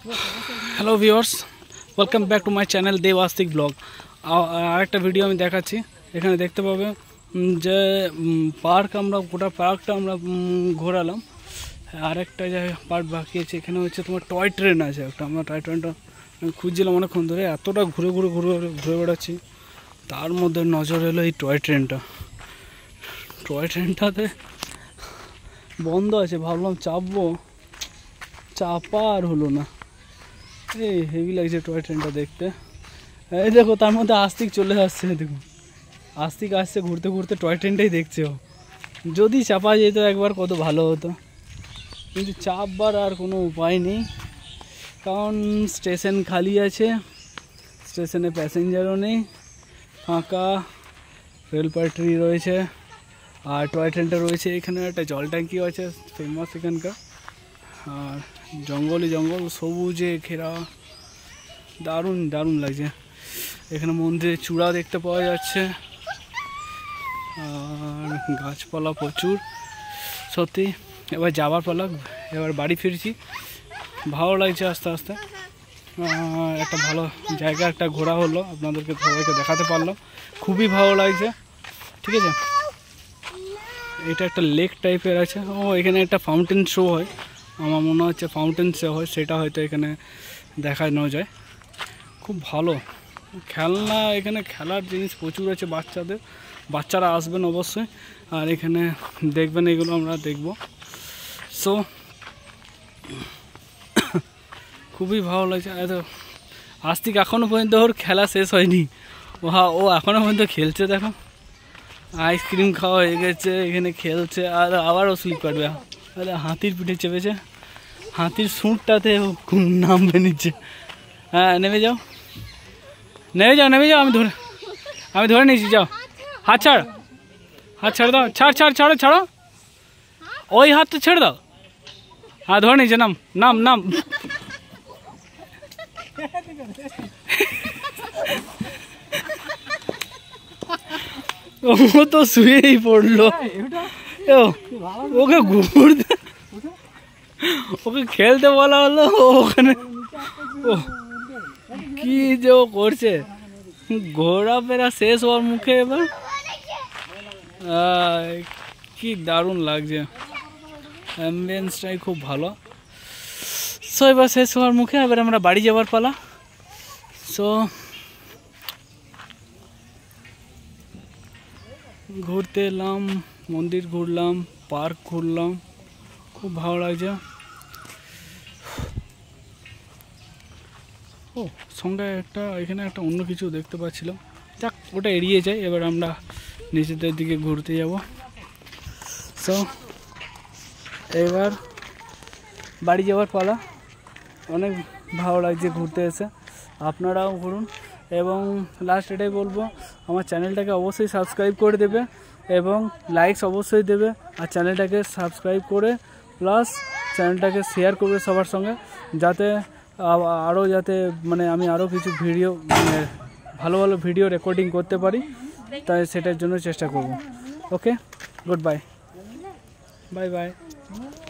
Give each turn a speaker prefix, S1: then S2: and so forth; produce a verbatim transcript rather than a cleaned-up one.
S1: Hello viewers, welcome back to my channel Debastik blog. আর একটা video আমি দেখাচ্ছি। এখানে দেখতে পাবে যে পার্ক, আমরা গোটা পার্কটা আমরা ঘোরালাম। আরেকটা যে পার্ক বাকি আছে, এখানে হচ্ছে তোমার টয় ট্রেন আছে একটা। আমরা টয় ট্রেনটা খুঁজছিলাম অনেকক্ষণ ধরে, এতটা ঘুরে ঘুরে ঘুরে ঘুরে বেড়াচ্ছি, তার মধ্যে নজর এলো এই টয় ট্রেনটা। টয় ট্রেনটাতে বন্ধ আছে, ভাবলাম চাপবো, চাপা আর হলো না। এই হেভি লাগছে টয় ট্রেনটা দেখতে। এই দেখো, তার মধ্যে আস্তিক চলে আসছে, দেখুন আস্তিক আসছে ঘুরতে ঘুরতে, টয় ট্রেনটাই দেখছে ও। যদি চাপা যেত একবার কত ভালো হতো, কিন্তু চাপবার আর কোনো উপায় নেই, কারণ স্টেশন খালি আছে, স্টেশনে প্যাসেঞ্জারও নেই, ফাঁকা, রেল পাটরি রয়েছে, আর টয় ট্রেনটা রয়েছে। এখানে একটা জল ট্যাঙ্কিও আছে ফেমাস এখানকার, আর জঙ্গলই জঙ্গল, সবুজে ঘেরা, দারুণ দারুণ লাগছে। এখানে মন্দিরের চূড়া দেখতে পাওয়া যাচ্ছে, আর গাছপালা প্রচুর। সত্যি এবার যাবার পালা, এবার বাড়ি ফিরছি। ভালো লাগছে আস্তে আস্তে, একটা ভালো জায়গা একটা ঘোরা হলো, আপনাদেরকে সবাইকে দেখাতে পারলাম, খুবই ভালো লাগছে। ঠিক আছে, এটা একটা লেক টাইপের আছে। ও এখানে একটা ফাউন্টেন শো হয়, আমার মনে হচ্ছে ফাউন্টেন শো হয়, সেটা হয়তো এখানে দেখানো যায়। খুব ভালো খেলনা, এখানে খেলার জিনিস প্রচুর আছে বাচ্চাদের, বাচ্চারা আসবেন অবশ্যই, আর এখানে দেখবেন, এগুলো আমরা দেখব। সো খুবই ভালো লাগছে। এত আস্তিক এখনও পর্যন্ত ওর খেলা শেষ হয়নি, ও হ্যাঁ ও এখনও পর্যন্ত খেলছে। দেখো আইসক্রিম খাওয়া হয়ে গেছে, এখানে খেলছে, আর আবারও স্লিপ কাটবে। আরে হাতির পিঠে চেপেছে, হাতির সুঁটটাতে নামবে নিচ্ছে। হ্যাঁ নেমে যাও, নেমে যাও, নেমে যাও, আমি ধরে আমি ধরে নিয়েছি, যাও, হাত ছাড়, হাত ছাড় দাও, ছাড় ছাড় ছাড়ো ছাড়ো, ওই হাত তো ছেড়ে দাও। হ্যাঁ ধরে নিয়েছে, নাম নাম নাম। ও তো শুয়েই পড়লো, ওকে ঘুরতে, ওকে খেলতে বলা হলো, ওখানে ও কি যে ও করছে, ঘোরাফেরা শেষ হওয়ার মুখে এবার। কি দারুণ লাগছে, অ্যাম্বিয়েন্সটাই খুব ভালো। সো এবার শেষ হওয়ার মুখে, এবার আমরা বাড়ি যাওয়ার পালা। সো ঘুরতে এলাম, মন্দির ঘুরলাম, পার্ক ঘুরলাম, খুব ভালো লাগছে। ও সঙ্গে একটা এখানে একটা অন্য কিছু দেখতে পাচ্ছিলাম, যাক ওটা এড়িয়ে যায়। এবার আমরা নিচেদের দিকে ঘুরতে যাব। সো এবার বাড়ি যাওয়ার পালা। অনেক ভালো লাগছে ঘুরতে এসে, আপনারাও ঘুরুন। এবং লাস্ট এটাই বলবো, আমার চ্যানেলটাকে অবশ্যই সাবস্ক্রাইব করে দেবে, এবং লাইকস অবশ্যই দেবে, আর চ্যানেলটাকে সাবস্ক্রাইব করে প্লাস চ্যানেলটাকে শেয়ার করবে সবার সঙ্গে, যাতে আরও যাতে মানে আমি আরও কিছু ভিডিও, মানে ভালো ভালো ভিডিও রেকর্ডিং করতে পারি, তাই সেটার জন্য চেষ্টা করব। Okay, good bye, bye by.